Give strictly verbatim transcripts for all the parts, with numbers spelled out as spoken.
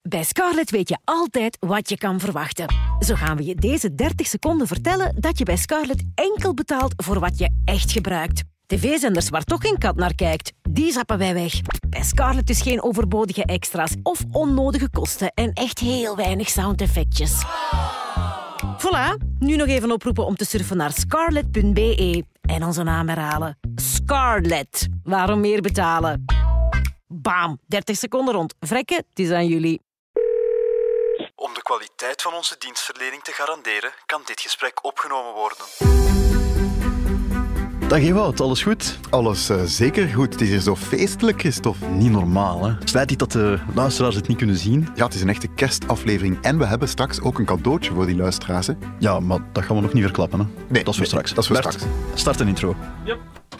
Bij Scarlett weet je altijd wat je kan verwachten. Zo gaan we je deze dertig seconden vertellen dat je bij Scarlett enkel betaalt voor wat je echt gebruikt. tv-zenders waar toch geen kat naar kijkt, die zappen wij weg. Bij Scarlett dus geen overbodige extra's of onnodige kosten en echt heel weinig soundeffectjes. Voilà, nu nog even oproepen om te surfen naar scarlett punt b e en onze naam herhalen. Scarlett. Waarom meer betalen? Bam, dertig seconden rond. Vrekken, het is aan jullie. Om de kwaliteit van onze dienstverlening te garanderen, kan dit gesprek opgenomen worden. Dag Ewout, alles goed? Alles uh, zeker goed. Het is hier zo feestelijk, Christophe. Niet normaal, hè? Spijt niet dat de luisteraars het niet kunnen zien. Ja, het is een echte kerstaflevering. En we hebben straks ook een cadeautje voor die luisteraars. Hè? Ja, maar dat gaan we nog niet verklappen, hè? Nee, dat is voor nee, straks. Dat is voor Bert, straks. Start een intro. Yep.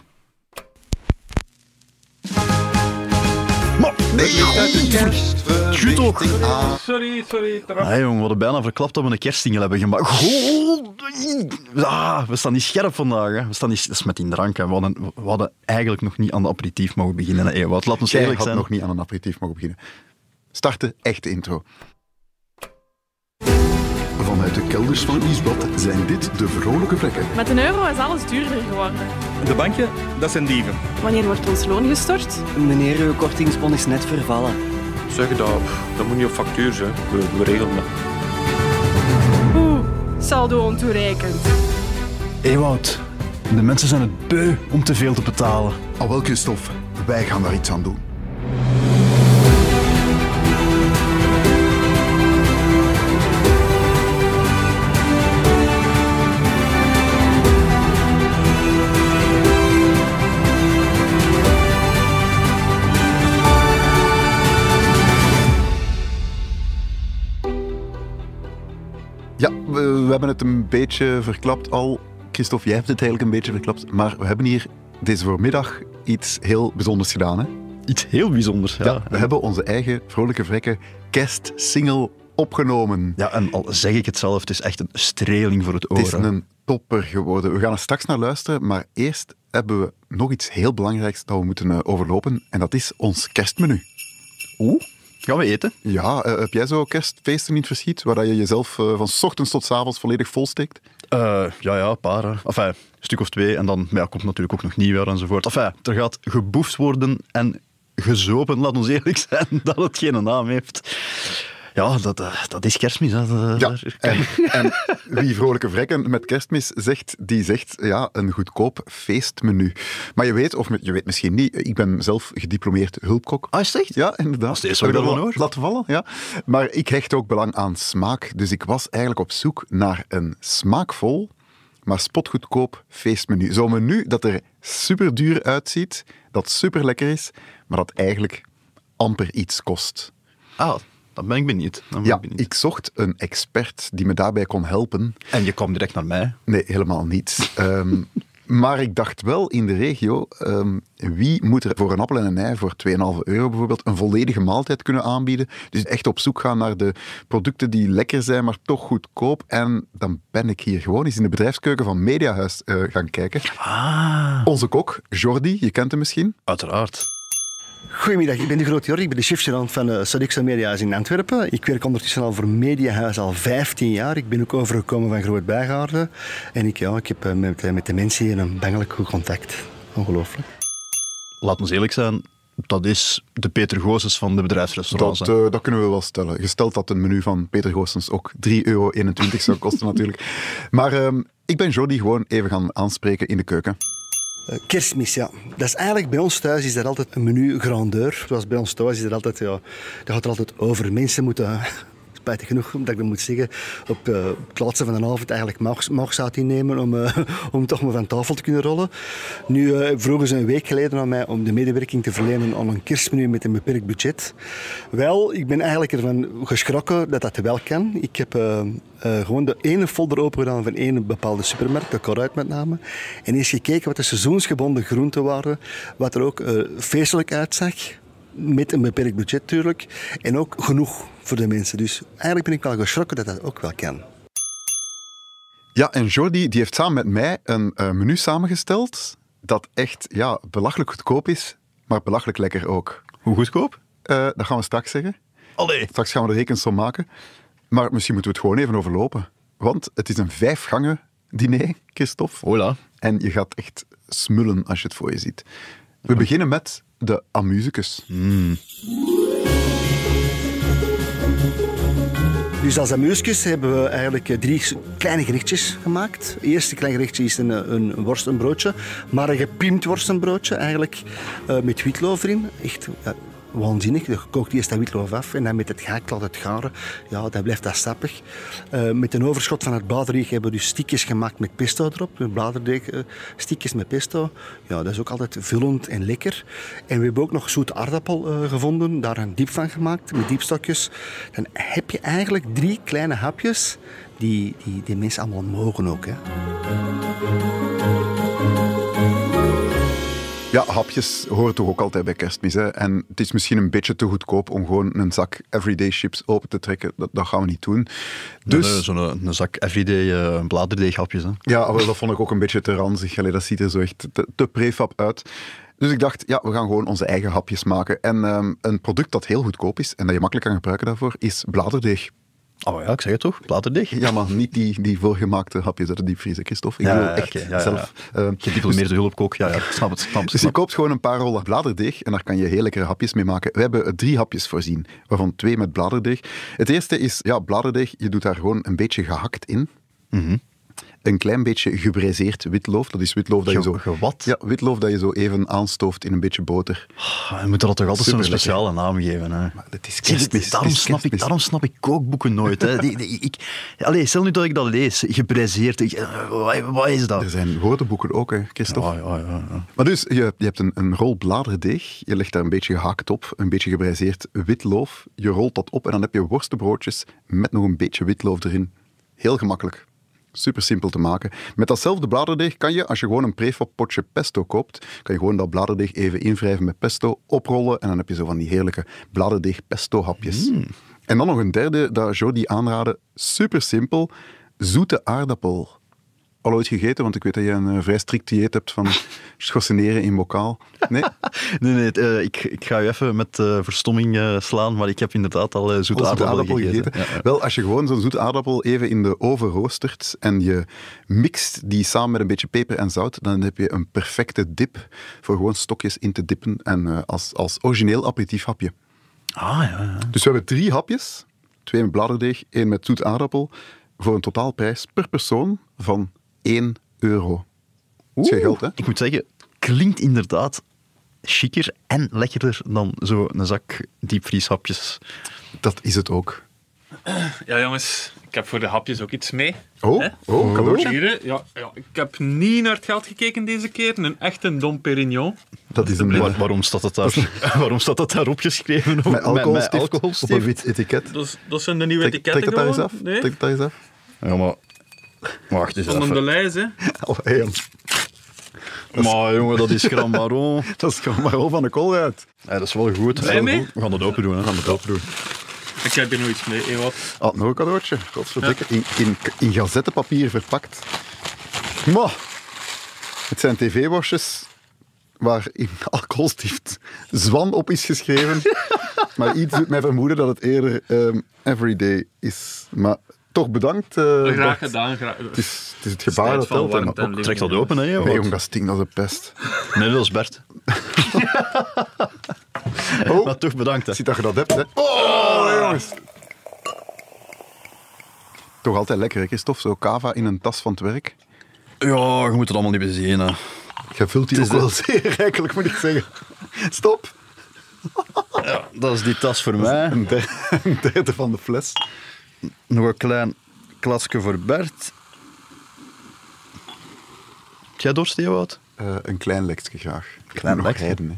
Maar, nee, goed toch? Sorry, sorry. Ah, jongen, we hadden bijna verklapt dat we een kerstsingel hebben gemaakt. Goh, ah, we staan niet scherp vandaag. Hè. We staan niet, dat is met die drank. Hè. We, hadden, we hadden eigenlijk nog niet aan de aperitief mogen beginnen. Hè. Wat, laat ons Jij eerlijk had zijn. nog niet aan een aperitief mogen beginnen. Starten, echte intro. Vanuit de kelders van het Nieuwsblad zijn dit de vrolijke vlekken. Met een euro is alles duurder geworden. De bankje, dat zijn dieven. Wanneer wordt ons loon gestort? Meneer, uw kortingsbon is net vervallen. Zeg dat, dat moet niet op factuur zijn. We, we regelen dat. Oeh, saldo ontoereikend. Ewout, de mensen zijn het beu om te veel te betalen. Al wel, Christophe, wij gaan daar iets aan doen. Ja, we, we hebben het een beetje verklapt al. Christophe, jij hebt het eigenlijk een beetje verklapt. Maar we hebben hier deze voormiddag iets heel bijzonders gedaan. Hè? Iets heel bijzonders. Ja, Ja, we hebben onze eigen Vrolijke Vrekken kerstsingle opgenomen. Ja, en al zeg ik het zelf, het is echt een streling voor het oor. Het is hè. een topper geworden. We gaan er straks naar luisteren, maar eerst hebben we nog iets heel belangrijks dat we moeten uh, overlopen. En dat is ons kerstmenu. Oeh, gaan we eten? Ja, uh, heb jij zo kerstfeesten in het verschiet, waar je jezelf uh, van 's ochtends tot 's avonds volledig volsteekt? Uh, ja, ja, een paar. Hè. Enfin, een stuk of twee. En dan maar ja, komt natuurlijk ook nog nieuwjaar enzovoort. Enfin, er gaat geboefd worden en gezopen, laat ons eerlijk zijn, dat het geen naam heeft. Ja, dat, uh, dat is kerstmis. Hè. Dat, Ja, daar- en, en wie Vrolijke Vrekken met kerstmis zegt, die zegt ja, een goedkoop feestmenu. Maar je weet, of je weet misschien niet, ik ben zelf gediplomeerd hulpkok. Ah, is het echt? Ja, inderdaad. Dat is het eerste Heb wat je ik dat daarvan wel laten vallen? Ja. Maar ik hecht ook belang aan smaak. Dus ik was eigenlijk op zoek naar een smaakvol, maar spotgoedkoop feestmenu. Zo'n menu dat er super duur uitziet, dat super lekker is, maar dat eigenlijk amper iets kost. Ah, dan ben ik benieuwd. Dan ben Ja, ik benieuwd. ik zocht een expert die me daarbij kon helpen. En je kwam direct naar mij. Nee, helemaal niet. Um, maar ik dacht wel in de regio, um, wie moet er voor een appel en een ei, voor twee komma vijf euro bijvoorbeeld, een volledige maaltijd kunnen aanbieden? Dus echt op zoek gaan naar de producten die lekker zijn, maar toch goedkoop. En dan ben ik hier gewoon eens in de bedrijfskeuken van Mediahuis uh, gaan kijken. Ah, Onze kok, Jordi, je kent hem misschien. uiteraard. Goedemiddag, ik ben de Groot Jordi, ik ben de chefgerant van uh, Sodexo Mediahuis in Antwerpen. Ik werk ondertussen al voor Mediahuis al vijftien jaar. Ik ben ook overgekomen van Groot Bijgaarden. En ik, ja, ik heb uh, met, uh, met de mensen hier een bangelijk goed contact. Ongelooflijk. Laat ons eerlijk zijn, dat is de Peter Goossens van de bedrijfsrestaurants. Dat, hè. uh, dat kunnen we wel stellen. Gesteld dat een menu van Peter Goossens ook drie euro eenentwintig zou kosten natuurlijk. Maar um, ik ben Jordi gewoon even gaan aanspreken in de keuken. Uh, kerstmis, ja. Dat is eigenlijk bij ons thuis is er altijd een menu grandeur. Zoals bij ons thuis is er altijd, ja, dat gaat er altijd over. Mensen moeten, spijtig genoeg dat ik dat moet zeggen, op uh, het laatste van de avond eigenlijk maagzout innemen om, uh, om toch maar van tafel te kunnen rollen. Nu uh, vroegen ze een week geleden aan mij om de medewerking te verlenen aan een kerstmenu met een beperkt budget. Wel, ik ben eigenlijk ervan geschrokken dat dat wel kan. Ik heb uh, uh, gewoon de ene folder open gedaan van één bepaalde supermarkt, de Koruit met name. En eens gekeken wat de seizoensgebonden groenten waren, wat er ook uh, feestelijk uitzag. Met een beperkt budget natuurlijk. En ook genoeg voor de mensen. Dus eigenlijk ben ik wel geschrokken dat dat ook wel kan. Ja, en Jordi die heeft samen met mij een uh, menu samengesteld dat echt ja, belachelijk goedkoop is, maar belachelijk lekker ook. Hoe goedkoop? Uh, dat gaan we straks zeggen. Allee. Straks gaan we de rekensom maken. Maar misschien moeten we het gewoon even overlopen. Want het is een vijfgangen diner, Christophe. Hola. En je gaat echt smullen als je het voor je ziet. We beginnen met de amusicus. Mm. Dus als amuskus hebben we eigenlijk drie kleine gerechtjes gemaakt. Het eerste klein gerechtje is een, een worstenbroodje, maar een gepimpt worstenbroodje eigenlijk uh, met witloof erin. Echt uh, waanzinnig. Je kookt eerst dat witloof af en dan met het gehakt laat het garen. Ja, dan blijft dat sappig. Uh, met een overschot van het bladerdeeg hebben we dus stikjes gemaakt met pesto erop. Een bladerdeeg, uh, stikjes met pesto. Ja, dat is ook altijd vullend en lekker. En we hebben ook nog zoete aardappel uh, gevonden. Daar een diep van gemaakt met diepstokjes. Dan heb je eigenlijk drie kleine hapjes die, die, die mensen allemaal mogen ook. Hè. Ja, hapjes horen toch ook altijd bij kerstmis. Hè? En het is misschien een beetje te goedkoop om gewoon een zak everyday chips open te trekken. Dat, dat gaan we niet doen. Dus, Nee, nee, zo'n een zak everyday uh, bladerdeeghapjes. Hè. Ja, wel, dat vond ik ook een beetje te ranzig. Allee, dat ziet er zo echt te, te prefab uit. Dus ik dacht, ja, we gaan gewoon onze eigen hapjes maken. En um, een product dat heel goedkoop is en dat je makkelijk kan gebruiken daarvoor, is bladerdeeg. Oh ja, ik zeg het toch, bladerdeeg. Ja, maar niet die, die voorgemaakte hapjes uit de diepvriezer, Christophe. Ik Ja, bedoel ja, echt oké, ja, ja, zelf. ja. Uh, Gediplomeerde hulpkook, ja, ja, ik snap het. Snap het Dus je snap. koopt gewoon een paar rollen bladerdeeg en daar kan je heel lekkere hapjes mee maken. We hebben drie hapjes voorzien, waarvan twee met bladerdeeg. Het eerste is, ja, bladerdeeg, je doet daar gewoon een beetje gehakt in. Mm-hmm. Een klein beetje gebraiseerd witloof. Dat is witloof dat je zo... Ge- wat? Ja, witloof dat je zo even aanstooft in een beetje boter. Je moet er toch altijd zo'n Superlekker. speciale naam geven. Hè. Maar het is Zie, kerstmis. dit- daarom, het is snap ik, kerstmis. daarom snap ik kookboeken nooit. Hè. Die, die, ik, allee, stel nu dat ik dat lees, gebraiseerd. ik- uh, Wat, wat is dat? Er zijn woordenboeken ook, hè, Christophe. Ja, ja, ja, ja. Maar dus, je, je hebt een, een rol bladerdeeg, je legt daar een beetje gehakt op, een beetje gebraiseerd witloof, je rolt dat op en dan heb je worstenbroodjes met nog een beetje witloof erin. Heel gemakkelijk. Super simpel te maken. Met datzelfde bladerdeeg kan je, als je gewoon een prefab potje pesto koopt, kan je gewoon dat bladerdeeg even invrijven met pesto, oprollen en dan heb je zo van die heerlijke bladerdeeg pesto hapjes. Mm. En dan nog een derde dat Jody aanraadde, super simpel, zoete aardappel. Al ooit gegeten, want ik weet dat je een uh, vrij strikt dieet hebt van schorseneren in bokaal. Nee? Nee, nee, het, uh, ik, ik ga je even met uh, verstomming uh, slaan, maar ik heb inderdaad al uh, zoete Al zoete aardappel, aardappel gegeten. gegeten. Ja, ja. Wel, als je gewoon zo'n zoete aardappel even in de oven roostert en je mixt die samen met een beetje peper en zout, dan heb je een perfecte dip voor gewoon stokjes in te dippen en uh, als, als origineel aperitiefhapje. Ah, ja, ja. Dus we hebben drie hapjes, twee met bladerdeeg, één met zoet aardappel, voor een totaalprijs per persoon van één euro. Dat is geen geld, hè? Ik moet zeggen, klinkt inderdaad chiquer en lekkerder dan zo'n zak diepvrieshapjes. Dat is het ook. Ja, jongens, ik heb voor de hapjes ook iets mee. Oh, Hè? oh, cadeautje. Hier, hè. ja, ja, ik heb niet naar het geld gekeken deze keer. Een echte Dom Perignon. Dat is een Waar- waarom, staat het daar, waarom staat dat daar opgeschreven? met Met alcoholstift, op alcoholstift? een wit etiket. Dat, is- dat zijn de nieuwe Trek, etiketten trek dat daar eens gewoon. af. Nee? Trek dat eens af. Ja, maar... Wacht eens Van de even. lijst, hè. Oh, hey, Maar jongen, dat is Grand Baron. dat is gewoon maar al van de kool uit. Ja, dat is wel goed. Ben je mee? We gaan dat open doen. Hè. We gaan dat open doen. Ik heb hier nog iets mee. Hey, wat? Ah, nog een cadeautje. Godverdikke. In, in, in gazettenpapier verpakt. Maar, het zijn tv-worstjes waar in alcoholstift Zwan op is geschreven. Maar iets doet mij vermoeden dat het eerder um, everyday is. Maar toch bedankt. Uh, Graag Bart. gedaan. Graag. Het is, het is het gebaar Strijd dat van telt. hè, warmte maar en ook- Trek dat open, hè? Nee, Wat? jong, dat stinkt als een pest. Nee, dat is Bert. Oh, Maar toch bedankt, hè. ziet dat je dat hebt, hè. Oh, jongens. Toch altijd lekker, hè, Christophe? Zo kava in een tas van het werk. Ja, je moet het allemaal niet bezien, hè. Je vult die Het ook is wel zeer rijkelijk, moet ik zeggen. Stop. Ja, dat is die tas voor mij. Een derde, een derde van de fles. Nog een klein klasje voor Bert. Heb jij dorst, Ewout? Uh, een klein lekje graag. Klein Nog lekje? rijden, hè.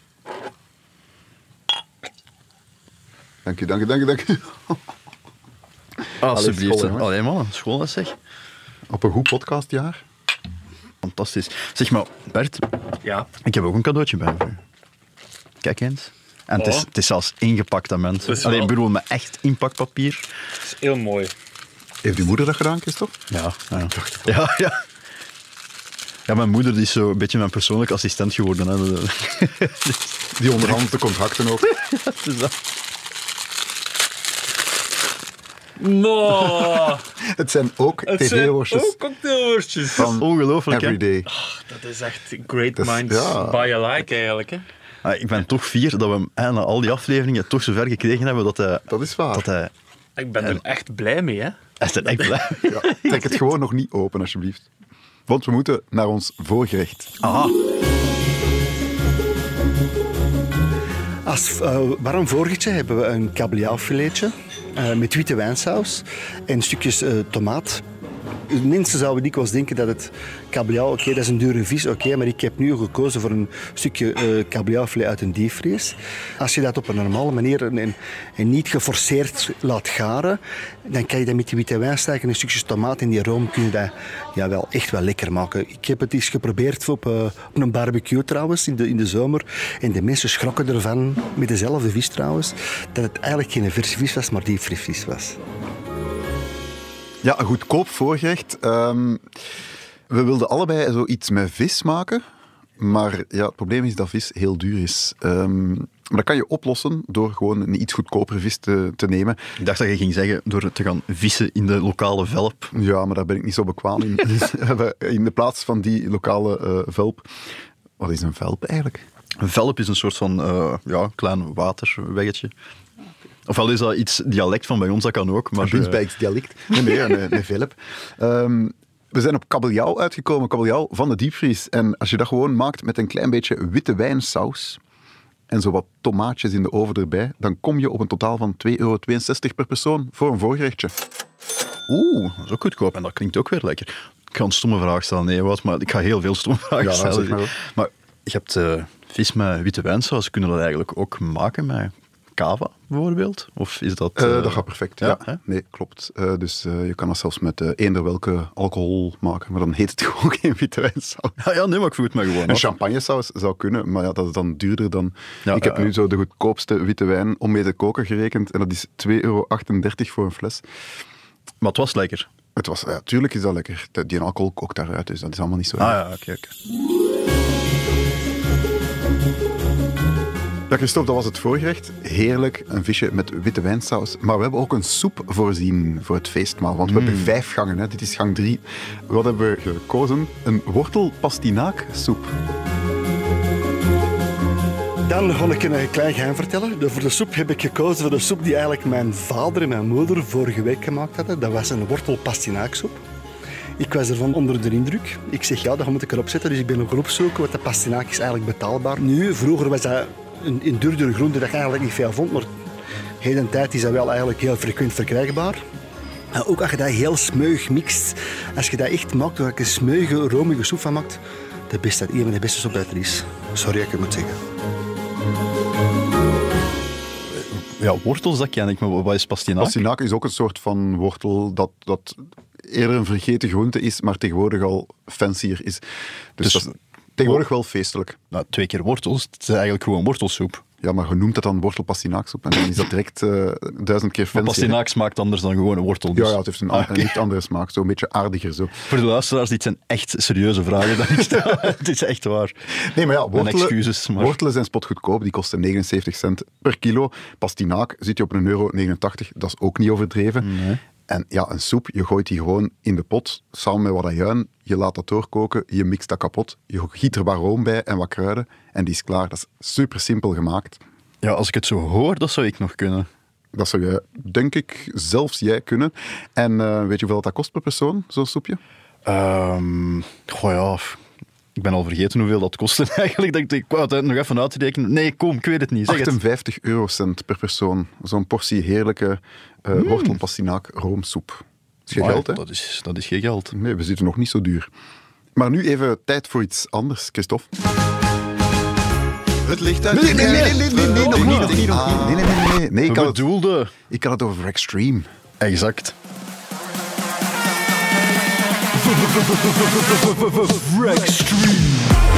Dank u, dank u, dank u, dank u. Alsjeblieft. school, hè. jongens. Allee, man. School, hè, zeg. Op een goed podcastjaar. Fantastisch. Zeg maar, Bert, Ja. ik heb ook een cadeautje bij voor u. Kijk eens. En het, is, Oh. het is zelfs ingepakt aan mensen. Dat is Alleen, wel- ik bedoel, met echt inpakpapier. Dat is heel mooi. Heeft uw moeder dat gedaan, Christophe? Ja, ja. Ja, ja. Ja, mijn moeder die is zo een beetje mijn persoonlijke assistent geworden. Hè. Die onderhandelt de contracten ook. Dus dat. No. Het zijn ook Het zijn tv-worstjes ook cocktailworstjes. van Ongelooflijk, hè? Everyday. Dat is echt great Dat is- minds ja. by alike eigenlijk. Hè. Ah, ik ben toch fier dat we hem eh, na al die afleveringen toch zover gekregen hebben dat hij... Dat is waar. Dat hij, Ik ben er echt blij mee. Hè. hij is er echt blij. Ja, trek het gewoon nog niet open, alsjeblieft. Want we moeten naar ons voorgerecht. Aha. Als uh, warm voorgerechtje hebben we een kabeljauwfiletje uh, met witte wijnsaus en stukjes uh, tomaat. Mensen zouden dikwijls denken dat het kabeljauw, oké, okay, dat is een dure vis, oké, okay, maar ik heb nu gekozen voor een stukje uh, kabeljauwfilet uit een diepvries. Als je dat op een normale manier en, en niet geforceerd laat garen, dan kan je dat met die witte wijnsaus en een stukje tomaat en die room kun je dat ja, wel echt wel lekker maken. Ik heb het eens geprobeerd op, uh, op een barbecue trouwens, in de, in de zomer. En de mensen schrokken ervan, met dezelfde vis trouwens, dat het eigenlijk geen verse vis was, maar diepvries was. Ja, een goedkoop voorgerecht. Um, we wilden allebei zoiets met vis maken. Maar ja, het probleem is dat vis heel duur is. Um, maar dat kan je oplossen door gewoon een iets goedkopere vis te, te nemen. Ik dacht dat je ging zeggen door te gaan vissen in de lokale velp. Ja, maar daar ben ik niet zo bekwaam in. Dus we hebben in de plaats van die lokale uh, velp... Wat is een velp eigenlijk? Een velp is een soort van uh, ja, klein waterweggetje. Ofwel is dat iets dialect van bij ons, dat kan ook. Maar Een Bunsbijks dialect. Nee, nee, een, een velp. Um, we zijn op kabeljauw uitgekomen, kabeljauw van de diepvries. En als je dat gewoon maakt met een klein beetje witte wijnsaus en zo wat tomaatjes in de oven erbij, dan kom je op een totaal van twee euro tweeënzestig per persoon voor een voorgerechtje. Oeh, dat is ook goedkoop en dat klinkt ook weer lekker. Ik ga een stomme vraag stellen, nee wat, maar ik ga heel veel stomme vragen Ja, stellen. zeg maar ook. Maar je hebt uh, vis met witte wijnsaus, kunnen we dat eigenlijk ook maken met cava bijvoorbeeld? Of is dat... Uh, uh, dat gaat perfect, ja. ja, hè? Nee, klopt. Uh, dus uh, je kan dat zelfs met uh, eender welke alcohol maken, maar dan heet het gewoon geen witte wijnsaus. Ja, ja, nee, maar ik vroeg het me gewoon Een af. champagnesaus zou kunnen, maar ja, dat is dan duurder dan... Ja, ik heb uh, nu zo de goedkoopste witte wijn om mee te koken gerekend en dat is twee euro achtendertig voor een fles. Maar het was lekker. Het was, ja, tuurlijk is dat lekker. Die alcohol kookt daaruit, dus dat is allemaal niet zo... Ah ja, oké, okay, oké. Okay. Ja, Christophe, dat was het voorgerecht. Heerlijk, een visje met witte wijnsaus. Maar we hebben ook een soep voorzien voor het feestmaal. Want we mm. hebben vijf gangen, hè. Dit is gang drie. Wat hebben we gekozen? Een wortelpastinaaksoep. Dan ga ik een klein geheim vertellen. Voor de soep heb ik gekozen voor de soep die eigenlijk mijn vader en mijn moeder vorige week gemaakt hadden. Dat was een wortelpastinaaksoep. Ik was ervan onder de indruk. Ik zeg, ja, dat moet ik erop zetten. Dus ik ben nog gaan opzoeken, want de pastinaak is eigenlijk betaalbaar. Nu, vroeger was dat een, een duurdere groente dat je eigenlijk niet veel vond, maar heden tijd is dat wel eigenlijk heel frequent verkrijgbaar. En ook als je dat heel smeuig mixt, als je dat echt maakt, waar je een smeuige, romige soep van maakt, de beste, een van de beste soep dat er is. Sorry dat ik het moet zeggen. Ja, wortels, dat ken ik, maar wat is pastinaak? Pastinaak is ook een soort van wortel dat... dat eerder een vergeten groente is, maar tegenwoordig al fancier is. Dus, dus dat is tegenwoordig wel feestelijk. Nou, twee keer wortels, het is eigenlijk gewoon wortelsoep. Ja, maar je noemt dat dan wortelpastinaaksoep en dan is dat direct uh, duizend keer fancier. Maar pastinaak smaakt anders dan gewoon een wortel. Dus. Ja, ja, het heeft een, ah, okay. een licht andere smaak, zo een beetje aardiger. Zo. Voor de luisteraars, dit zijn echt serieuze vragen. Dat is, het is echt waar. Nee, maar ja, wortelen, excuses, maar... wortelen zijn spotgoedkoop, die kosten negenenzeventig cent per kilo. Pastinaak zit je op een euro negenentachtig, dat is ook niet overdreven. Nee. En ja, een soep, je gooit die gewoon in de pot, samen met wat ajuin, je laat dat doorkoken, je mixt dat kapot, je giet er wat room bij en wat kruiden en die is klaar. Dat is super simpel gemaakt. Ja, als ik het zo hoor, dat zou ik nog kunnen. Dat zou je, denk ik, zelfs jij kunnen. En uh, weet je hoeveel dat kost per persoon, zo'n soepje? Um, goh ja, ik ben al vergeten hoeveel dat kostte eigenlijk. Ik, ik wou het nog even uitrekenen. Nee, kom, ik weet het niet. Zeg achtenvijftig het. eurocent per persoon. Zo'n portie heerlijke uh, mm. wortelpastinaak roomsoep. Is geen maar geld, hè? Dat is, dat is geen geld. Nee, we zitten nog niet zo duur. Maar nu even tijd voor iets anders, Christophe. Het licht uit nee, nee, nee, nee, nee, nee, nog niet, nog niet, nog niet. Nee, nee, nee, nee. nee ik, had bedoelde... het, ik had het over Extreme. Exact. Extreme.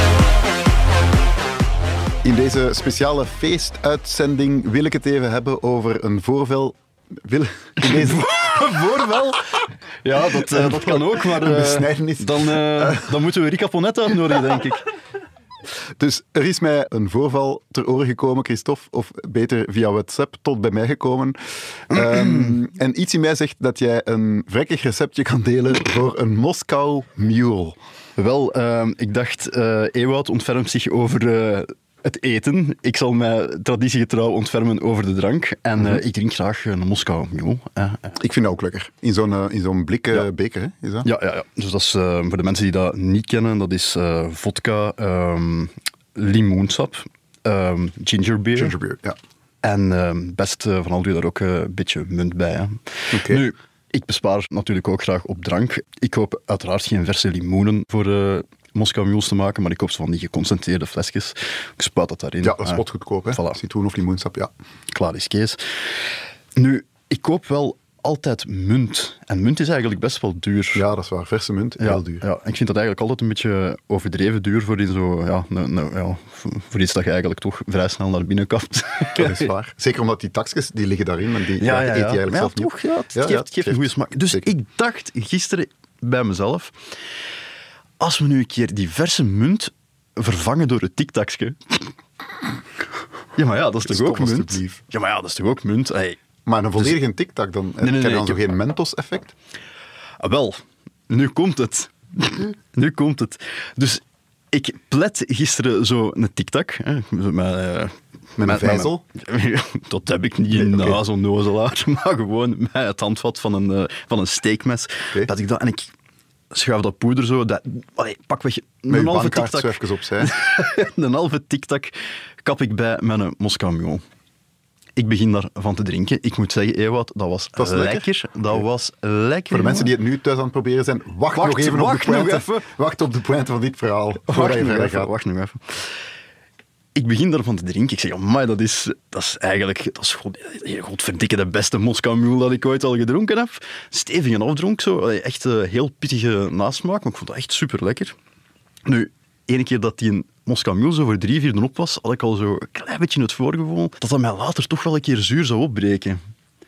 In deze speciale feestuitzending wil ik het even hebben over een voorval... Wil... In deze... voorval? Ja, dat, uh, dat kan ook, maar uh, besnijdenis. Dan, uh, dan moeten we Rika Ponet uitnodigen, denk ik. Dus er is mij een voorval ter oren gekomen, Christophe, of beter via WhatsApp tot bij mij gekomen. Um, en iets in mij zegt dat jij een vrekkig receptje kan delen voor een Moskou Mule. Wel, uh, ik dacht, uh, Ewout ontfermt zich over uh, het eten. Ik zal mij traditiegetrouw ontfermen over de drank. En uh, ik drink graag een Moskou Mule. Uh, uh. Ik vind dat ook lekker. In zo'n, uh, in zo'n blik uh, ja. beker, hè? Is dat? Ja, ja, ja. Dus dat is, uh, voor de mensen die dat niet kennen, dat is uh, vodka, um, limoensap, um, gingerbeer. Gingerbeer, ja. En uh, best uh, van al doe je daar ook uh, een beetje munt bij. Hè. Okay. Nu, ik bespaar natuurlijk ook graag op drank. Ik koop uiteraard geen verse limoenen voor uh, Moskou Mules te maken, maar ik koop ze van die geconcentreerde flesjes. Ik spuit dat daarin. Ja, dat is spotgoedkoop, hè? Voilà. Citroen of limoensap, ja. Klaar is Kees. Nu, ik koop wel altijd munt. En munt is eigenlijk best wel duur. Ja, dat is waar. Verse munt, ja, heel duur. Ja, ik vind dat eigenlijk altijd een beetje overdreven duur voor, in zo, ja, nou, nou, ja, voor iets dat je eigenlijk toch vrij snel naar binnen kapt. Dat is waar. Zeker omdat die taxjes, die liggen daarin en die ja, ja, ja. eet je eigenlijk maar zelf ja, niet. Toch, ja, het ja, geeft, ja, het geeft een goede smaak. Dus zeker. Ik dacht gisteren bij mezelf, als we nu een keer die verse munt vervangen door het tiktakje. Ja, maar ja, dat is toch Stop, ook munt? Ja, maar ja, dat is toch ook munt? Hey. Maar een volledige dus, tiktak dan? Nee, nee, nee, heb je dan zo geen Mentos-effect? Ah, wel, nu komt het. nu komt het. Dus ik plet gisteren zo een tiktak. Hè, met, uh, met een vijzel? Dat heb ik niet in nee, okay. zo'n nozelaar, maar gewoon met het handvat van een, uh, van een steekmes. Okay. Dat ik dat, en ik schuif dat poeder zo, dat, allee, pakweg een halve tiktak. Opzij. Een halve tiktak kap ik bij met een Moskou Mule. Ik begin daarvan te drinken. Ik moet zeggen, Ewout, dat was, dat lekker. lekker. Dat okay. was lekker. Voor de mensen die het nu thuis aan het proberen zijn, wacht, wacht nog even wacht op de pointe. Even. Wacht op de pointe van dit verhaal. Wacht nog even, gaat. wacht nog even. Ik begin daarvan te drinken. Ik zeg, amai, dat is, dat is eigenlijk, dat is god, godverdikke de beste Moskou Mule dat ik ooit al gedronken heb. Stevige afdronk, zo. Echt uh, heel pittige nasmaak, maar ik vond dat echt super lekker. Nu, ene keer dat die een Moskou Mule zo voor drie, vier op was, had ik al zo een klein beetje het voorgevoel dat dat mij later toch wel een keer zuur zou opbreken.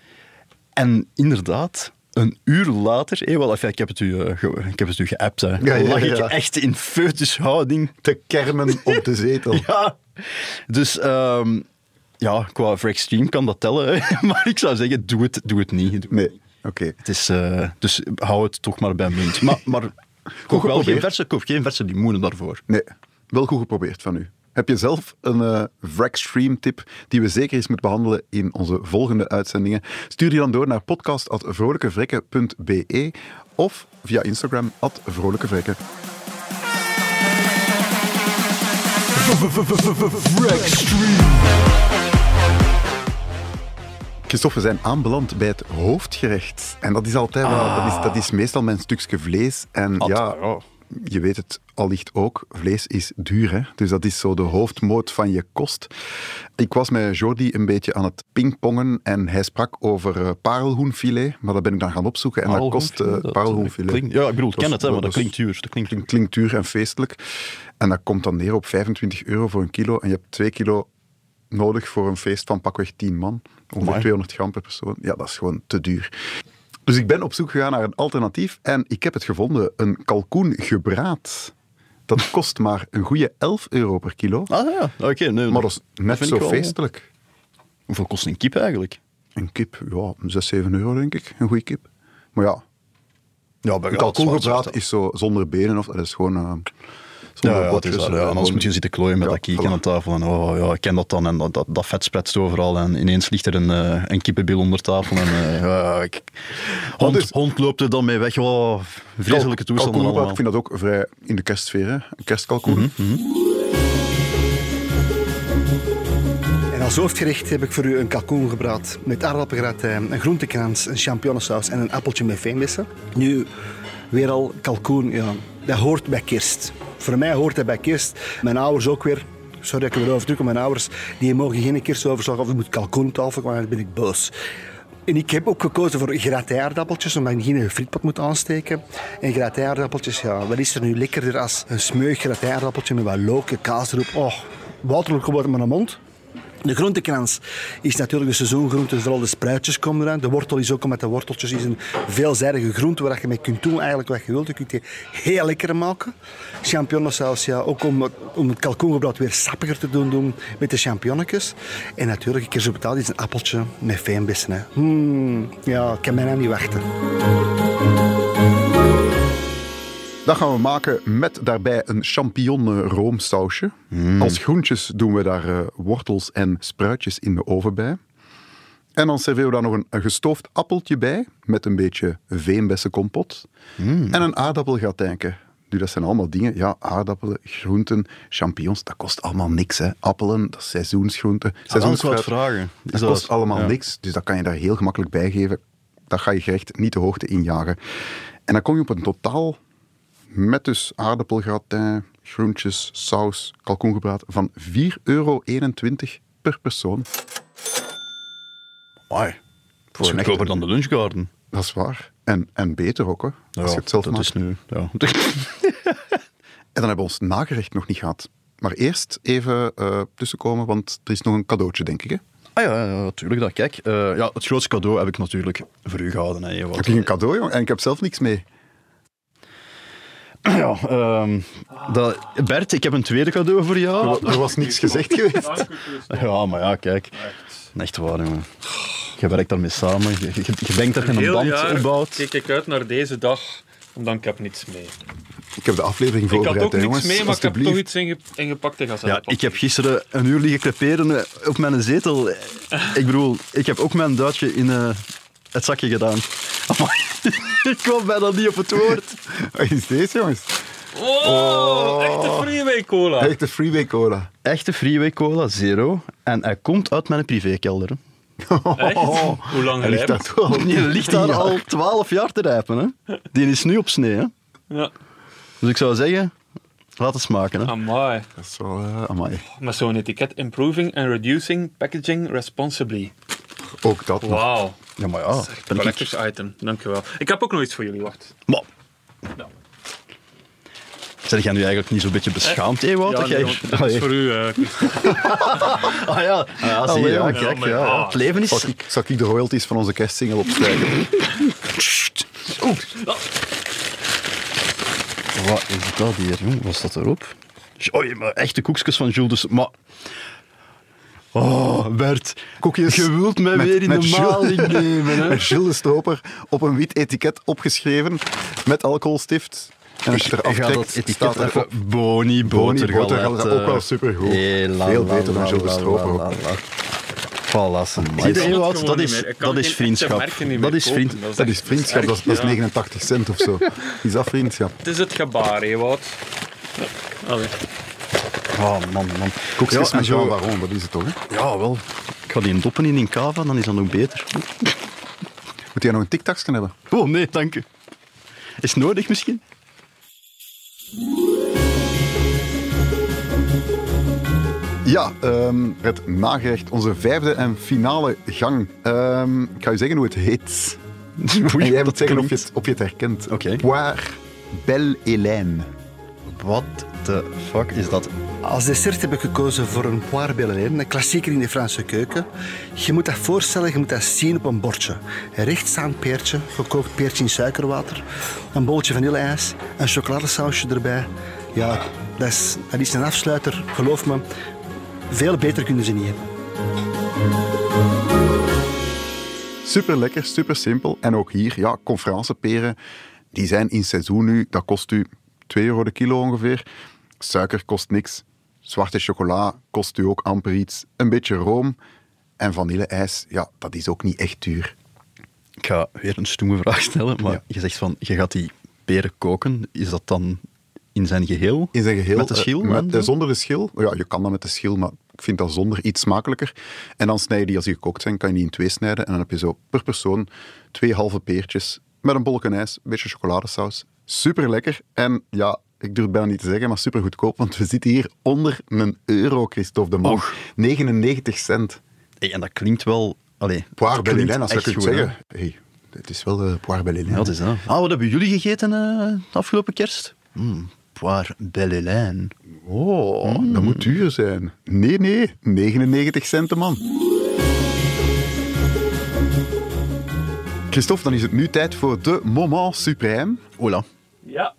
En inderdaad, een uur later, hey, wel, enfin, ik heb het u, uh, ge, ik heb het u geappt, hè, ja, ja, lag ja. ik echt in foetushouding te kermen op de zetel. Ja, dus um, ja, qua voor extreme kan dat tellen, hè. Maar ik zou zeggen, doe het, doe het niet. Doe nee, oké. Okay. Het is, uh, dus hou het toch maar bij munt. Maar, maar koop wel geen verse, koop geen verse limoenen daarvoor. Nee. Wel goed geprobeerd van u. Heb je zelf een uh, Vrextreme tip die we zeker eens moeten behandelen in onze volgende uitzendingen? Stuur die dan door naar podcast at vrolijkevrekken punt be of via Instagram at vrolijkevrekken. Christophe, we zijn aanbeland bij het hoofdgerecht. En dat is altijd wel, ah. dat, is, dat is meestal mijn stukje vlees. En At, ja... Oh. Je weet het allicht ook, vlees is duur, hè? Dus dat is zo de hoofdmoot van je kost. Ik was met Jordi een beetje aan het pingpongen en hij sprak over uh, parelhoenfilet, maar dat ben ik dan gaan opzoeken en dat kost uh, parelhoenfilet. Klinkt, ja, ik bedoel, ik ken het, hè, maar dat, dat klinkt duur. Dat klinkt... Klinkt, klinkt duur en feestelijk. En dat komt dan neer op vijfentwintig euro voor een kilo en je hebt twee kilo nodig voor een feest van pakweg tien man. Ongeveer tweehonderd gram per persoon. Ja, dat is gewoon te duur. Dus ik ben op zoek gegaan naar een alternatief en ik heb het gevonden. Een kalkoengebraad. Dat kost maar een goede elf euro per kilo. Ah ja, oké. Okay, nee, maar dat is net dat zo feestelijk. Hoeveel kost een kip eigenlijk? Een kip, ja, zes, zeven euro denk ik. Een goede kip. Maar ja, ja een kalkoengebraad is zo zonder benen. Of, dat is gewoon... Uh, Ja, ja, het is waar, ja. En anders moet je zitten klooien met ja, dat kieken voilà. aan tafel. En oh, ja, ik ken dat dan. En dat, dat, dat vet spretst overal. En ineens ligt er een, uh, een kippenbil onder tafel. En uh, ja, ik, hond, is, hond loopt er dan mee weg. Oh, vreselijke kal, toestanden allemaal. Ik vind dat ook vrij in de kerstsfeer. Hè? Een kerstkalkoen. Mm-hmm, mm-hmm. En als hoofdgerecht heb ik voor u een kalkoengebraad met aardappelgratijn, een groentekrans, een champignonsaus en een appeltje met veenbessen. Nu, weer al kalkoen, ja, dat hoort bij kerst. Voor mij hoort dat bij kerst. Mijn ouders ook weer. Sorry dat ik erover druk, mijn ouders die mogen geen kerstoverslag of je moet kalkoen op tafel, want dan ben ik boos. En ik heb ook gekozen voor gratin-aardappeltjes, omdat je geen frietpot moet aansteken. En gratin-aardappeltjes, ja, wat is er nu lekkerder als een smeug gratin-aardappeltje met wat loken, kaas erop. Oh, waterlijk geworden met mijn mond. De groentekrans is natuurlijk de seizoengroente, vooral de spruitjes komen eraan. De wortel is ook, met de worteltjes, is een veelzijdige groente waar je mee kunt doen eigenlijk wat je wilt. Je kunt die heel lekker maken. Champignonsaus, ja, ook om, om het kalkoengebrouwen weer sappiger te doen, doen met de champignonnetjes. En natuurlijk, een keer zo betaald is een appeltje met veenbessen. Hè. Mm, ja, ik kan bijna niet wachten. Dat gaan we maken met daarbij een champignon roomsausje. Mm. Als groentjes doen we daar uh, wortels en spruitjes in de oven bij. En dan serveren we daar nog een, een gestoofd appeltje bij, met een beetje veenbessenkompot. Mm. En een aardappelgratijnke. Dus dat zijn allemaal dingen. Ja, aardappelen, groenten, champignons, dat kost allemaal niks. Hè. Appelen, dat is seizoensgroenten. Seizoensfruit. vragen. Dat kost allemaal ja. niks, dus dat kan je daar heel gemakkelijk bij geven. Dat ga je gerecht niet de hoogte injagen. En dan kom je op een totaal... met dus aardappelgratin, groentjes, saus, kalkoengebraad van vier euro eenentwintig per persoon. Amai, dat is goedkoper dan de lunchgarden. Dat is waar. En, en beter ook, hè, ja, als je het zelf dat maakt. Is nu, ja. En dan hebben we ons nagerecht nog niet gehad. Maar eerst even uh, tussenkomen, want er is nog een cadeautje, denk ik, hè? Ah ja, ja, natuurlijk. Dat. Kijk, uh, ja, het grootste cadeau heb ik natuurlijk voor u gehouden. Hè, heb je een cadeau, jongen? En ik heb zelf niks mee. Ja, um, dat, Bert, ik heb een tweede cadeau voor jou. Er, er was niks gezegd geweest. Ja, maar ja, kijk. Echt waar, jongen. Je werkt daarmee samen. Je, je, je denkt dat je een band opbouwt. Kijk ik uit naar deze dag, omdat ik heb niets mee. Ik heb de aflevering voorbereid, Ik had ook jongens, niks mee, maar ik heb toch iets inge- ingepakt en ga zelf Ja, ik heb gisteren een uur liggen creperen op mijn zetel. Ik bedoel, ik heb ook mijn duitje in uh, het zakje gedaan. Amai. Ik kwam bijna niet op het woord. Wat is deze, jongens? Oh, oh. Echte Freeway Cola. Echte Freeway Cola. Echte Freeway Cola, zero. En hij komt uit mijn privékelder. Echt? Hoe lang ligt dat wel? Die ligt daar al twaalf jaar te rijpen. Hè? Die is nu op snee. Hè? Ja. Dus ik zou zeggen, laat het smaken. Hè? Amai. Dat is wel... Uh, amai. Met zo'n etiket. Improving and reducing packaging responsibly. Ook dat nog. Wauw. Ja, maar ja. Dat is echt een collectors item. Dankjewel. Ik heb ook nog iets voor jullie. Wacht. Maar... Ja. Zeg jij nu eigenlijk niet zo'n beetje beschaamd, hè, Wout? Ja, jij... nee, dat is voor u. Uh, ah ja, ah, ja zie je. Ja, ja, kijk, maar, ja, ah. het leven is... Zal ik, zal ik de royalties van onze kerstsingle opstrijken? Oeh. Wat is dat hier, jong? Wat staat erop? Oei, maar echte koekjes van Jules. Dus, maar... Oh, Bert. Koekjes je wilt mij met, weer in met de maling nemen. Hè? Met Jules de Stroper op een wit etiket opgeschreven met alcoholstift. En als je er aftrekt, dat etiket staat er even Boni botergalet. botergalet. Ook wel supergoed. Hey, la, Veel la, beter dan la, Jules de la, Stroper. la, la, la. Voilà, Ik zie kan je, het Wout? gewoon Dat niet is, meer. Ik kan dat is geen vriendschap. echte merken niet Dat meer is, kopen. vriend, Dat is Dat is echt vriendschap, dat is, dat is ja. negenentachtig cent of zo. Is dat vriendschap? Het is het gebaar, hè, Wout. Ja. Allee. Oh, man, man. Koekjes Ja, en met zo- Jean Baron, dat is het toch? Hè? Ja, wel. Ik ga die doppen in in cava, dan is dat nog beter. Moet jij nog een tiktakje hebben? Oh, nee, dank u. Is het nodig misschien? Ja, um, het nagerecht, onze vijfde en finale gang. Um, ik ga je zeggen hoe het heet. Oei, en jij dat moet zeggen of je, klinkt- het, of je het herkent. Oké. Poire Belle Hélène. What the fuck is dat? Als dessert heb ik gekozen voor een poire belle Hélène, een klassieker in de Franse keuken. Je moet dat voorstellen, je moet dat zien op een bordje. Een rechtstaand peertje, gekookt peertje in suikerwater, een bolletje vanilleijs, een chocoladesausje erbij. Ja, dat is, dat is een afsluiter, geloof me. Veel beter kunnen ze niet hebben. Super lekker, super simpel. En ook hier, ja, conferenceperen, die zijn in seizoen nu. Dat kost u twee euro de kilo ongeveer. Suiker kost niks. Zwarte chocola kost u ook amper iets. Een beetje room en vanilleijs, ja, dat is ook niet echt duur. Ik ga weer een stoeme vraag stellen, maar Ja. je zegt van, je gaat die peren koken. Is dat dan in zijn geheel? In zijn geheel, Met de schil? eh, met, en de, zo? zonder de schil. Ja, je kan dat met de schil, maar ik vind dat zonder iets smakelijker. En dan snij je die, als die gekookt zijn, kan je die in twee snijden. En dan heb je zo per persoon twee halve peertjes met een bolletje ijs, een beetje chocoladesaus. Super lekker. En ja, ik durf het bijna niet te zeggen, maar super goedkoop. Want we zitten hier onder een euro, Christophe de Man. Och. negenennegentig cent. Hey, en dat klinkt wel... Allee, Poire dat Belle klinkt Hélène, als je echt kunt goed, zeggen. hè? Hey, het is wel de Poire Belle Hélène. Ja, dat is dat. Ah, wat hebben jullie gegeten uh, de afgelopen kerst? Mm, Poire Belle Hélène. Oh, mm. dat moet duur zijn. Nee, nee, negenennegentig cent een man. Christophe, dan is het nu tijd voor de moment suprême. Hola. Ja.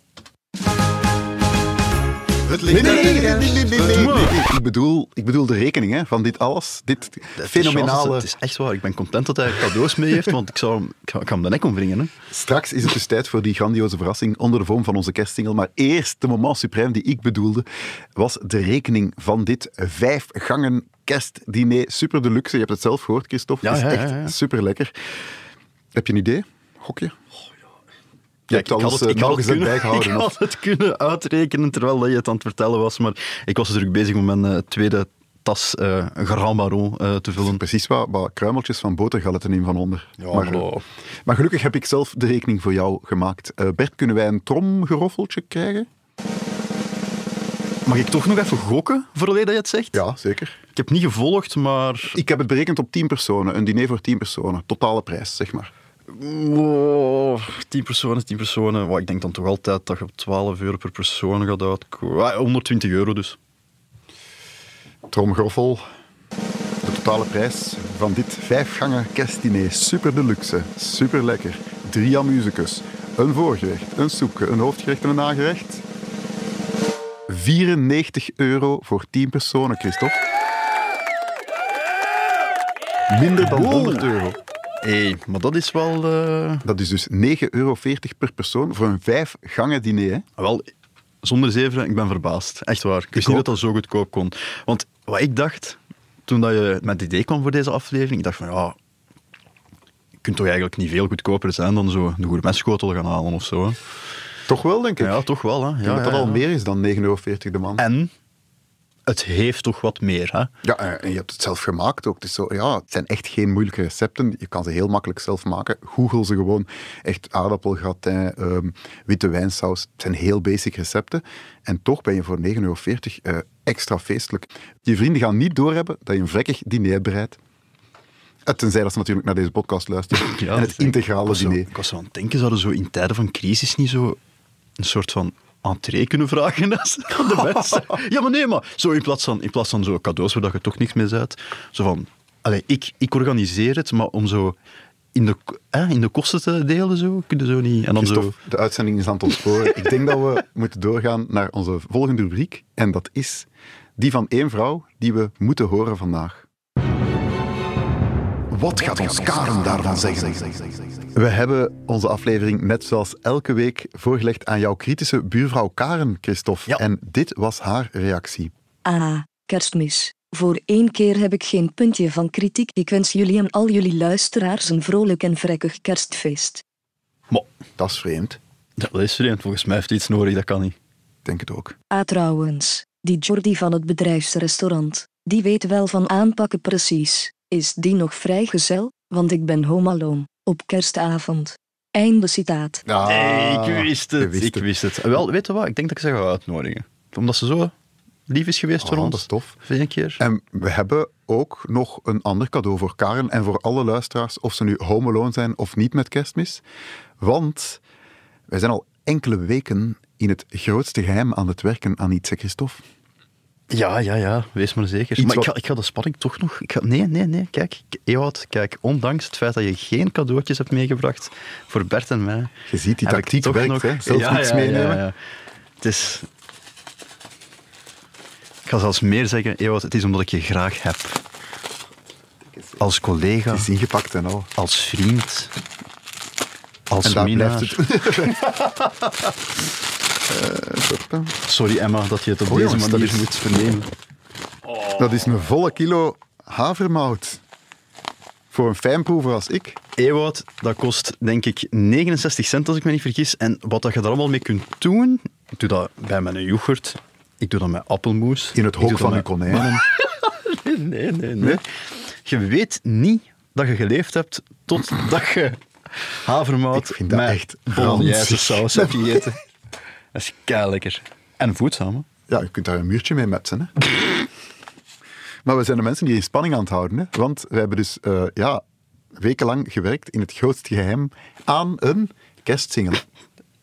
Het ligt nee, nee, nee, nee, nee, nee, nee, nee. Ik bedoel, ik bedoel de rekening hè, van dit alles. Dit fenomenale... Het is echt waar. Ik ben content dat hij cadeaus mee heeft, want ik, zou hem, ik, ga, ik ga hem de nek omwringen. Hè. Straks is het dus tijd voor die grandioze verrassing onder de vorm van onze kerstsingel. Maar eerst de moment suprême die ik bedoelde, was de rekening van dit vijf gangen kerstdiner super deluxe. Je hebt het zelf gehoord, Christophe. Ja, het is ja, echt ja, ja. super lekker. Heb je een idee? Gokje? Je hebt ik alles had het, ik had het kunnen, bijgehouden. Ik had het kunnen uitrekenen terwijl je het aan het vertellen was, maar ik was druk bezig om mijn uh, tweede tas uh, Grand Baron uh, te vullen. Precies wat, wat kruimeltjes van botergalletten in van onder. Ja, maar, maar, maar gelukkig heb ik zelf de rekening voor jou gemaakt. Uh, Bert, kunnen wij een tromgeroffeltje krijgen? Mag ik toch nog even gokken, voordat je het zegt? Ja, zeker. Ik heb niet gevolgd, maar... Ik heb het berekend op tien personen. Een diner voor tien personen. Totale prijs, zeg maar. Wow, tien personen, tien personen. Wow, ik denk dan toch altijd dat je op twaalf euro per persoon gaat uitkomen. honderdtwintig euro dus. Tromgeroffel. De totale prijs van dit vijfgangen kerstdiner. Super deluxe, super lekker. Drie amusecus, een voorgerecht, een soepje, een hoofdgerecht en een nagerecht. vierennegentig euro voor tien personen, Christophe. Minder dan honderd euro. Hé, hey, maar dat is wel... Uh... Dat is dus negen euro veertig per persoon voor een vijf gangen diner. Hè? Wel, zonder zeven, ik ben verbaasd. Echt waar. Ik wist niet dat dat zo goedkoop kon. Want wat ik dacht, toen dat je met het idee kwam voor deze aflevering, ik dacht van ja, je kunt toch eigenlijk niet veel goedkoper zijn dan zo een gourmetschotel gaan halen of zo. Hè? Toch wel, denk ik. Ja, toch wel. Hè? Ja, ik denk ja, dat dat ja. al meer is dan negen euro veertig de man. En het heeft toch wat meer, hè? Ja, en je hebt het zelf gemaakt ook. Het, is zo, ja, het zijn echt geen moeilijke recepten. Je kan ze heel makkelijk zelf maken. Google ze gewoon. Echt aardappelgratin, um, witte wijnsaus. Het zijn heel basic recepten. En toch ben je voor negen euro veertig uh, extra feestelijk. Je vrienden gaan niet doorhebben dat je een vrekkig diner bereidt. Tenzij dat ze natuurlijk naar deze podcast luisteren. Ja, en het integrale ik diner. Zo, ik was zo aan het denken, zouden zo in tijden van crisis niet zo een soort van entree kunnen vragen aan de mensen. Ja, maar nee, maar zo in plaats van, in plaats van zo cadeaus waar je toch niks mee uit. Zo van, allez, ik, ik organiseer het, maar om zo in de, eh, in de kosten te delen, zo, kun je zo niet... En dan zo... De uitzending is aan het ontsporen. Ik denk dat we moeten doorgaan naar onze volgende rubriek. En dat is die van één vrouw die we moeten horen vandaag. Wat gaat ons Karen daarvan zeggen? We hebben onze aflevering net zoals elke week voorgelegd aan jouw kritische buurvrouw Karen, Christophe. Ja. En dit was haar reactie. Ah, kerstmis. Voor één keer heb ik geen puntje van kritiek. Ik wens jullie en al jullie luisteraars een vrolijk en vrekkig kerstfeest. Maar, dat is vreemd. Dat is vreemd. Volgens mij heeft hij iets nodig, dat kan niet. Ik denk het ook. Ah, trouwens, die Jordi van het bedrijfsrestaurant, die weet wel van aanpakken precies. Is die nog vrijgezel? Want ik ben home alone. Op kerstavond. Einde citaat. Ah, hey, ik wist het. wist ik het. wist het. Wel, weet je wat? Ik denk dat ik ze ga uitnodigen. Omdat ze zo lief is geweest Oh, voor ons. dat is tof. Een keer. En we hebben ook nog een ander cadeau voor Karen en voor alle luisteraars, of ze nu home alone zijn of niet met kerstmis. Want wij zijn al enkele weken in het grootste geheim aan het werken aan iets, hè, Christophe? Ja, ja, ja. Wees maar zeker. Iets maar wat- ik ga, ik ga de spanning toch nog... Ik ga, nee, nee, nee. Kijk, Ewout, kijk. Ondanks het feit dat je geen cadeautjes hebt meegebracht voor Bert en mij... Je ziet, die heb ik tactiek toch werkt, nog- hè? Zelf Ja, niets ja, meenemen. ja, ja. Het is... Ik ga zelfs meer zeggen, Ewout, het is omdat ik je graag heb. Als collega, Het is ingepakt en al. als vriend, als En daar minnaar. blijft het. Eh, Sorry Emma, dat je het op Oh, deze jongens, dat manier is- moet vernemen. Dat is een volle kilo havermout. Voor een fijnproever als ik. Ewout, dat kost denk ik negenenzestig cent als ik me niet vergis. En wat dat je daar allemaal mee kunt doen, ik doe dat bij mijn yoghurt, ik doe dat met appelmoes. In het ik hok doe van dat uw met- konijnen. Nee, nee, nee, nee. Je weet niet dat je geleefd hebt totdat je havermout Ik vind dat met echt bolognese ranzig. saus hebt gegeten. Dat is kei lekker. En voedzaam, hè? Ja, je kunt daar een muurtje mee metsen. Hè? Maar we zijn de mensen die in spanning aan het houden. Hè? Want we hebben dus uh, ja, wekenlang gewerkt in het grootste geheim aan een kerstsingle.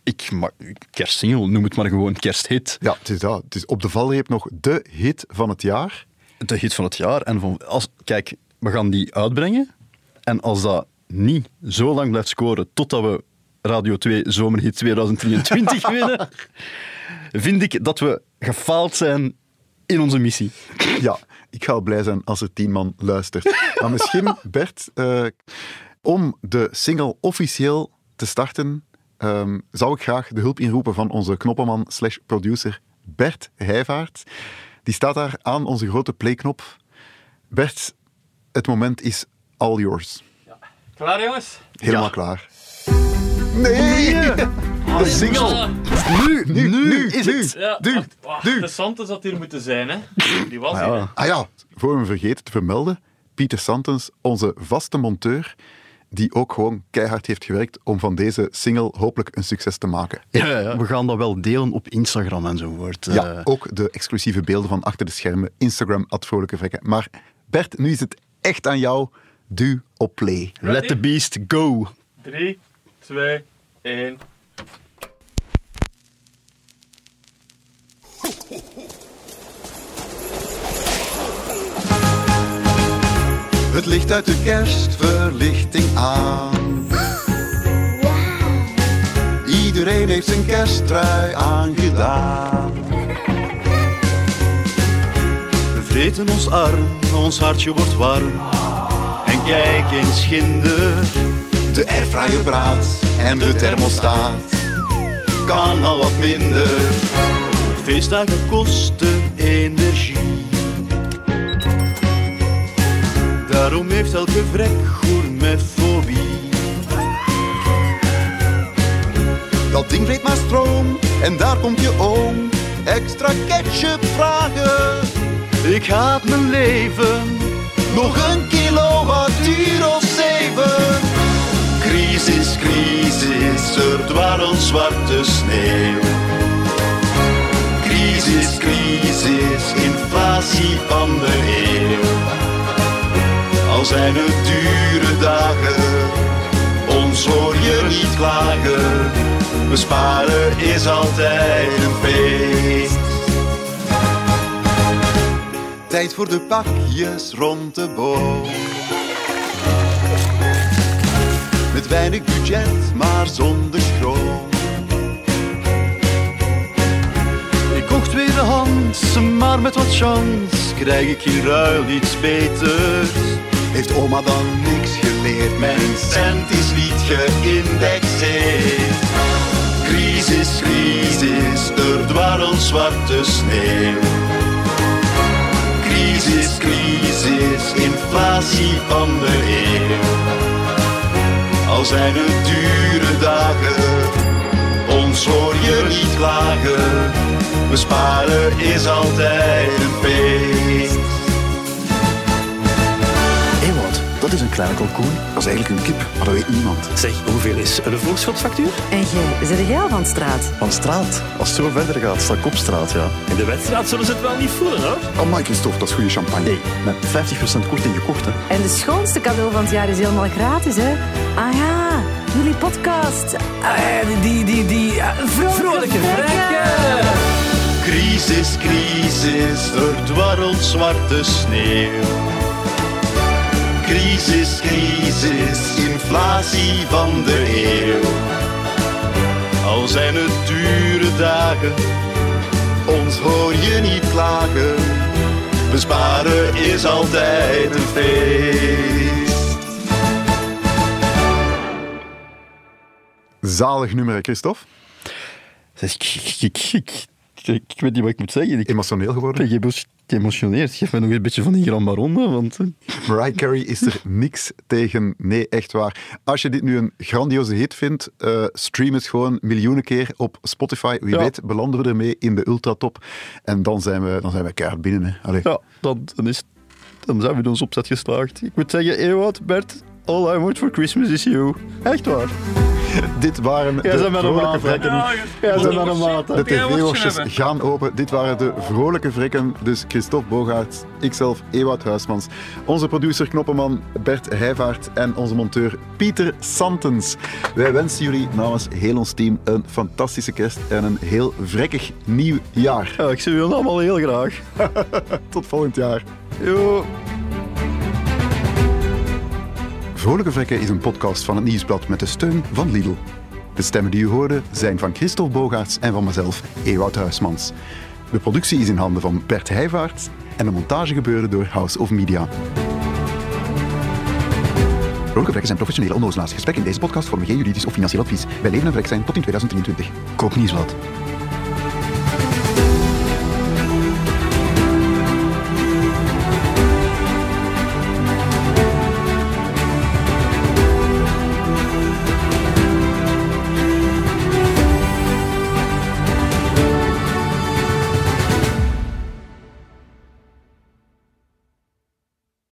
ik, maar, kerstsingle, noem het maar gewoon kersthit. Ja, het is dat. Het is op de valreep nog de hit van het jaar. De hit van het jaar. En van, als, kijk, we gaan die uitbrengen. En als dat niet zo lang blijft scoren totdat we Radio twee Zomerhit tweeduizend drieëntwintig winnen, vind ik dat we gefaald zijn in onze missie. Ja, ik ga blij zijn als er tien man luistert. Maar misschien, Bert, uh, om de single officieel te starten, um, zou ik graag de hulp inroepen van onze knoppenman slash producer Bert Heijvaart. Die staat daar aan onze grote playknop. Bert, het moment is all yours. Ja. Klaar, jongens? Helemaal Ja. klaar. Nee! De single! Nu, nu, nu is het! Ja, Du, wacht, wacht. du. De Santos had hier moeten zijn, hè. Die was Ah, hier, hè. ja. Ah ja, voor we vergeten te vermelden, Pieter Santens, onze vaste monteur, die ook gewoon keihard heeft gewerkt om van deze single hopelijk een succes te maken. Ja, ja, ja. We gaan dat wel delen op Instagram enzovoort. Ja, Uh, ook de exclusieve beelden van achter de schermen, Instagram, at Vrolijke Vrekken. Maar Bert, nu is het echt aan jou. Du op play. Let the beast go. Drie, twee, één. Het licht uit de kerstverlichting aan. Iedereen heeft zijn kersttrui aangedaan. We vreten ons arm, ons hartje wordt warm. En kijk eens ginder. De airfryer braadt en de thermostaat kan al wat minder. Feestdagen kosten energie. Daarom heeft elke vrek gourmetfobie. Dat ding vreet maar stroom en daar komt je oom extra ketchup vragen. Ik haat mijn leven. Nog een kilowattuur of zeven. Crisis, crisis, er dwarrelt zwarte sneeuw. Crisis, crisis, inflatie van de eeuw. Al zijn het dure dagen, ons hoor je niet klagen. Besparen is altijd een feest. Tijd voor de pakjes rond de boom. Met weinig budget, maar zonder schroom. Ik kocht tweedehands, maar met wat chance krijg ik in ruil iets beters. Heeft oma dan niks geleerd? Mijn cent is niet geïndexeerd. Crisis, crisis, er dwarrelt zwarte sneeuw. Crisis, crisis, inflatie van de eeuw. Al zijn het dure dagen, ons hoor je niet klagen. Besparen is altijd een feest. Ewout, dat is een kleine kalkoen. Dat is eigenlijk een kip, maar dat weet niemand. Zeg, hoeveel is een voorschotfactuur? En jij, zit jij al van straat? Van straat. Als het zo verder gaat, sta ik op straat, ja. In de wedstrijd zullen ze het wel niet voelen, hoor. Oh, Mike, Christophe, dat is goede champagne. Nee, met vijftig procent korting gekocht, hè. En de schoonste cadeau van het jaar is helemaal gratis, hè? Ah ja, jullie podcast. Uh, die, die, die... Uh, vrolijke, vrolijke vrekken. Crisis, crisis, er dwarrelt zwarte sneeuw. Crisis, crisis, inflatie van de eeuw. Al zijn het dure dagen, ons hoor je niet klagen. Besparen is altijd een feest. Zalig nummer, hè, Christophe? Ik, ik, ik, ik, ik, ik weet niet wat ik moet zeggen. Ik Emotioneel geworden. ben geëmo- geëmotioneerd. Geef mij nog een beetje van die Gran Baronne, want... Mariah Carey is er niks tegen. Nee, echt waar. Als je dit nu een grandioze hit vindt, uh, stream het gewoon miljoenen keer op Spotify. Wie Ja. weet belanden we ermee in de ultratop. En dan zijn we, dan zijn we keihard binnen. Hè. Allee. Ja, dan, dan, is, dan zijn we in ons opzet geslaagd. Ik moet zeggen, Ewout, Bert, all I want for Christmas is you. Echt waar. Dit waren Jij de bent met een vrolijke maat, hè. vrekken. Ja, Jij moet bent je met een worstje- maat, hè. De moet jij worstje tv-worstjes hebben? gaan open. Dit waren de vrolijke vrekken. Dus Christophe Bogaerts, ikzelf, Ewout Huismans. Onze producer Knoppenman Bert Heijvaart en onze monteur Pieter Santens. Wij wensen jullie namens heel ons team een fantastische kerst en een heel vrekkig nieuw jaar. Ja, ik zie jullie allemaal heel graag. Tot volgend jaar. Jo. Vrolijke Vrekken is een podcast van het Nieuwsblad met de steun van Lidl. De stemmen die u hoorde zijn van Christophe Bogaerts en van mezelf, Ewout Huismans. De productie is in handen van Bert Heijvaart en de montage gebeurde door House of Media. Vrolijke Vrekken zijn professionele onnozelaars. Gesprekken in deze podcast vormen geen juridisch of financieel advies. Wij leven en vrek zijn tot in tweeduizend drieëntwintig. Koop Nieuwsblad.